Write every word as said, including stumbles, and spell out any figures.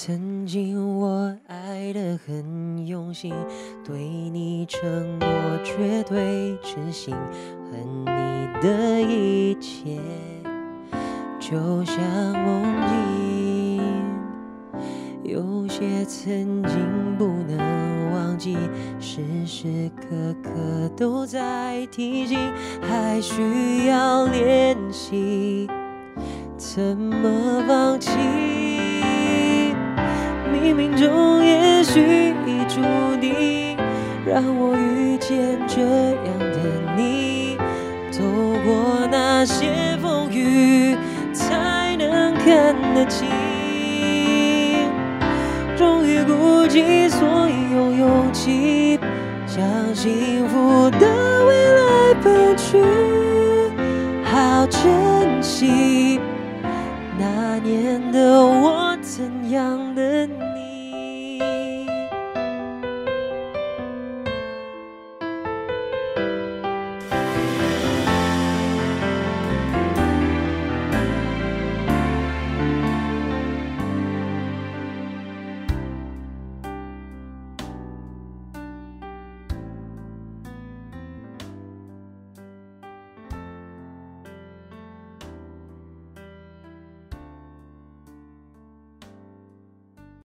曾经我爱得很用心，对你承诺绝对执行，恨你的一切就像梦境，有些曾经不能忘记，时时刻刻都在提醒，还需要练习，怎么放弃？冥冥中也许已注定，让我遇见这样的你，走过那些风雨，才能看得清。终于鼓起所有勇气，将幸福的